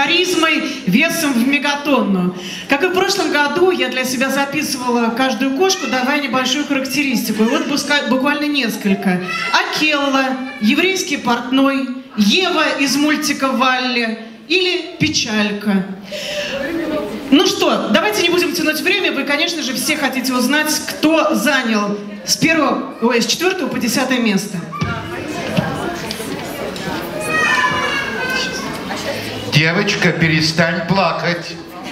харизмой весом в мегатонну. Как и в прошлом году, я для себя записывала каждую кошку, давая небольшую характеристику. И вот буквально несколько. Акелла, еврейский портной, Ева из мультика «Валли» или Печалька. Ну что, давайте не будем тянуть время. Вы, конечно же, все хотите узнать, кто занял с 4 по 10 место. Девочка, перестань плакать.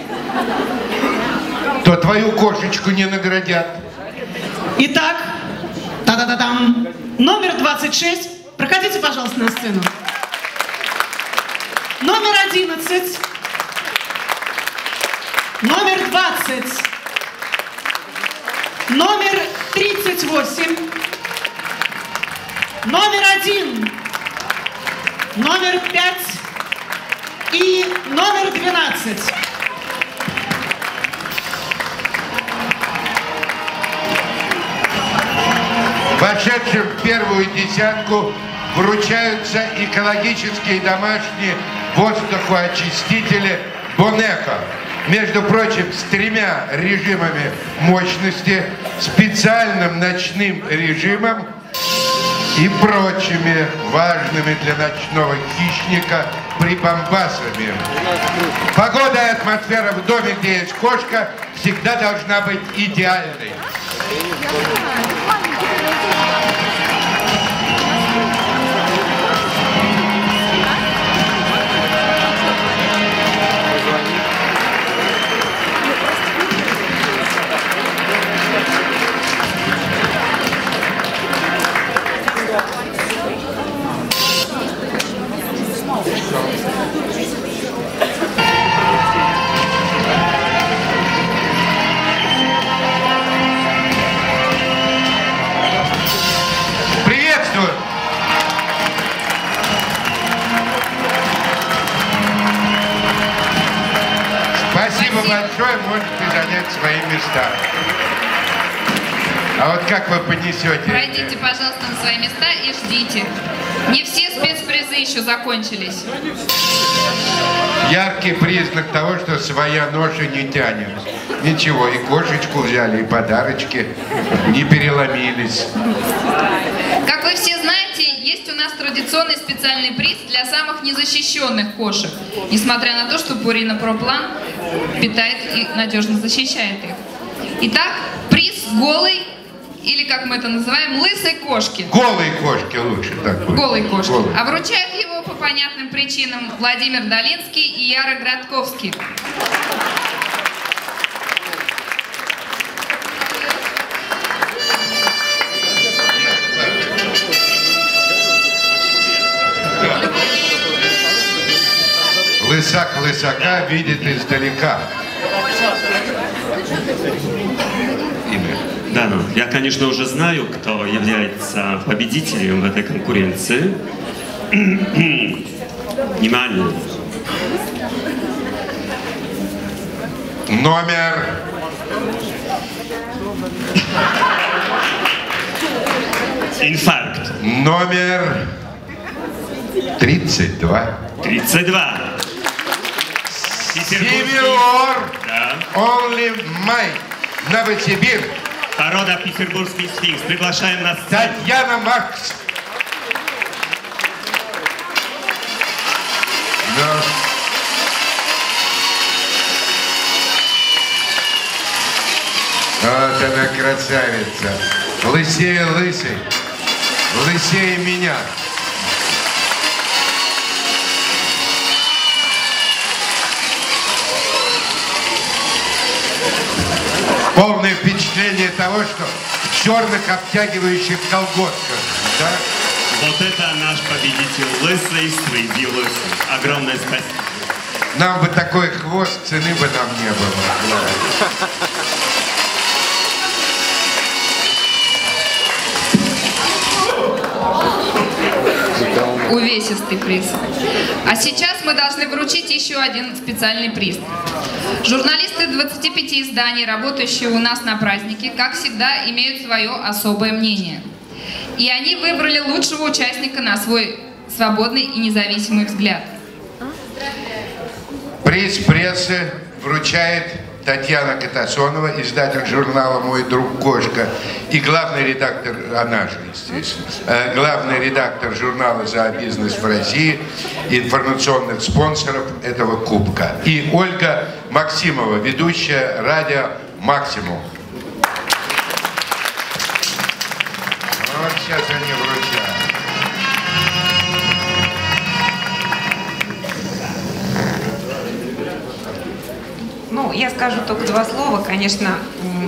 То твою кошечку не наградят. Итак, та-да-да-дам, номер 26. Проходите, пожалуйста, на сцену. Номер 11. Номер 20. Номер 38. Номер 1. Номер 5. И номер 12. Вошедшим в первую десятку вручаются экологические домашние воздухоочистители Бонеко. Между прочим, с 3 режимами мощности, специальным ночным режимом и прочими важными для ночного хищника прибамбасами. Погода и атмосфера в доме, где есть кошка, всегда должна быть идеальной. Приветствую! Спасибо большое, можете занять свои места. А вот как вы понесете? Пройдите, пожалуйста, на свои места и ждите. Не все спецпризы еще закончились. Яркий признак того, что своя ноша не тянет. Ничего, и кошечку взяли, и подарочки не переломились. Как вы все знаете, есть у нас традиционный специальный приз для самых незащищенных кошек, несмотря на то, что Purina Pro Plan питает и надежно защищает их. Итак, приз голой, или как мы это называем, лысой кошки. Голой кошки лучше так будет. Голой кошки. Голой. А вручают его по понятным причинам Владимир Долинский и Яра Градковский. Лысак лысака видит издалека. Имя. Да, ну, я, конечно, уже знаю, кто является победителем в этой конкуренции. Внимание. Номер... Инфаркт. Номер 32. 32. Севиор. Да. Only Mine. Новосибирск. Порода петербургский сфинкс. Приглашаем на сцену. Татьяна Макс. Да. Вот она красавица. Лысее лысый. Лысее меня. Полное впечатление того, что в черных обтягивающих колготках. Да? Вот это наш победитель. Лысый среди лысых. Огромное спасибо. Нам бы такой хвост, цены бы нам не было. Увесистый приз. А сейчас мы должны вручить еще один специальный приз. Журналисты 25 изданий, работающие у нас на празднике, как всегда, имеют свое особое мнение. И они выбрали лучшего участника на свой свободный и независимый взгляд. Приз прессы вручает Татьяна Катасонова, издатель журнала «Мой друг Кошка» и главный редактор, она же, естественно, главный редактор журнала «Зообизнес» в России, информационных спонсоров этого кубка. И Ольга Максимова, ведущая радио «Максимум». Вот сейчас они вручают. Ну, я скажу только два слова. Конечно,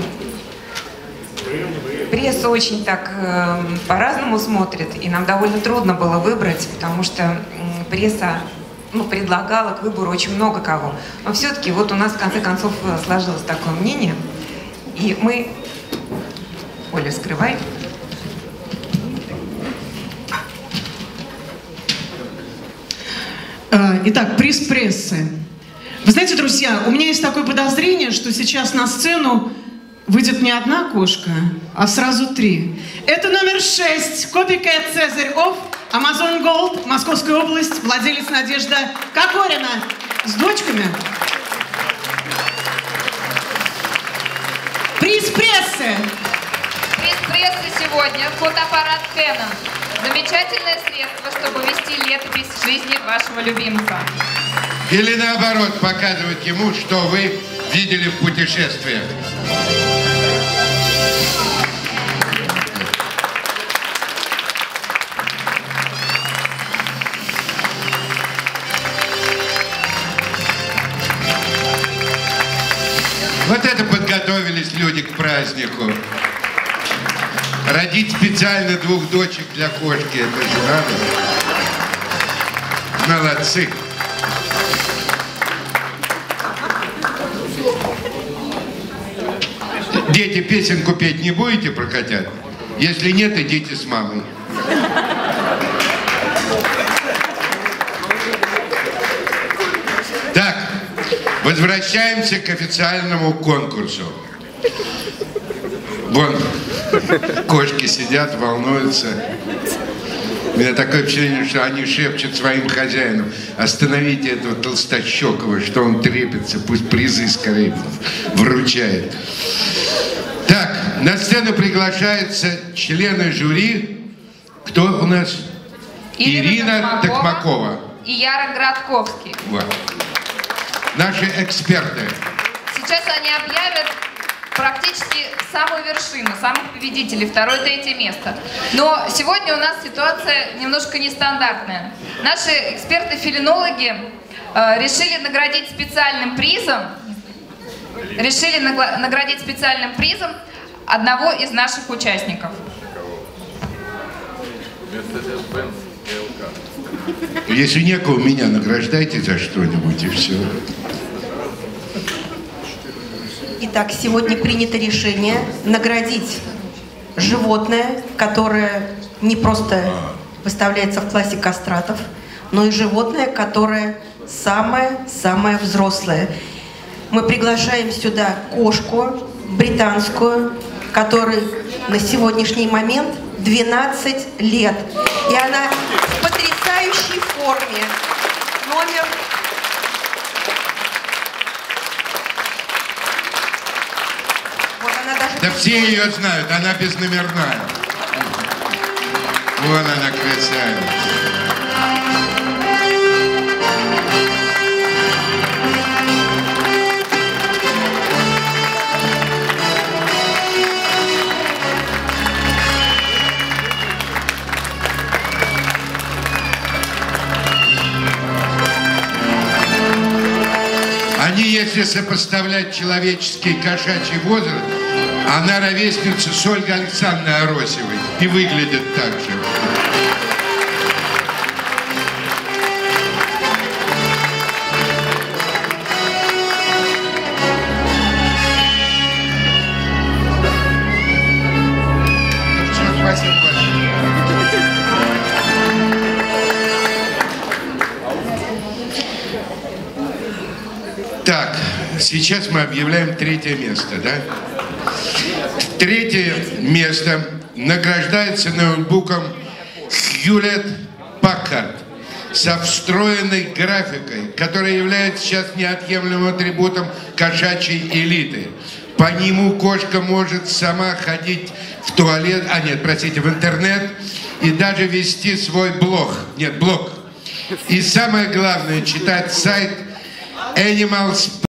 пресса очень так по-разному смотрит, и нам довольно трудно было выбрать, потому что пресса предлагала к выбору очень много кого. Но все-таки вот у нас в конце концов сложилось такое мнение, и мы... Оля, скрывай. Итак, приз прессы. Вы знаете, друзья, у меня есть такое подозрение, что сейчас на сцену выйдет не одна кошка, а сразу 3. Это номер 6, Copycat Цезарь-Офф, Amazon Gold, Московская область, владелец Надежда Кокорина с дочками. Приз прессы. Приз прессы сегодня фотоаппарат Canon. Замечательное средство, чтобы вести летопись жизни вашего любимца. Или наоборот, показывать ему, что вы видели в путешествиях. Вот это подготовились люди к празднику. Родить специально 2 дочек для кошки, это же надо. Молодцы. Дети, песенку петь не будете про котят? Если нет, идите с мамой. Так, возвращаемся к официальному конкурсу. Вон, кошки сидят, волнуются. У меня такое впечатление, что они шепчут своим хозяинам: остановите этого толстощекого, что он трепется, пусть призы скорее вручает. Так, на сцену приглашаются члены жюри. Кто у нас? Ирина Токмакова. И Яра Градковский. Вот. Наши эксперты. Сейчас они объявят практически самую вершину, самых победителей, 2-3 место. Но сегодня у нас ситуация немножко нестандартная. Наши эксперты-фелинологи решили наградить специальным призом одного из наших участников. Если некого, меня награждайте за что-нибудь, и все. Итак, сегодня принято решение наградить животное, которое не просто выставляется в классе кастратов, но и животное, которое самое-самое взрослое. Мы приглашаем сюда кошку британскую, которой на сегодняшний момент 12 лет. И она в потрясающей форме. Номер... Вот она даже... Да все ее знают, она безномерная. Вон она, красавица. Они, если сопоставлять человеческий и кошачий возраст, она ровесница с Ольгой Александровной Аросевой и выглядит так же. Спасибо большое. Так, сейчас мы объявляем 3-е место, да? 3-е место награждается ноутбуком Hewlett-Packard со встроенной графикой, которая является сейчас неотъемлемым атрибутом кошачьей элиты. По нему кошка может сама ходить в туалет, в интернет и даже вести свой блог. Блог. И самое главное, читать сайт Animals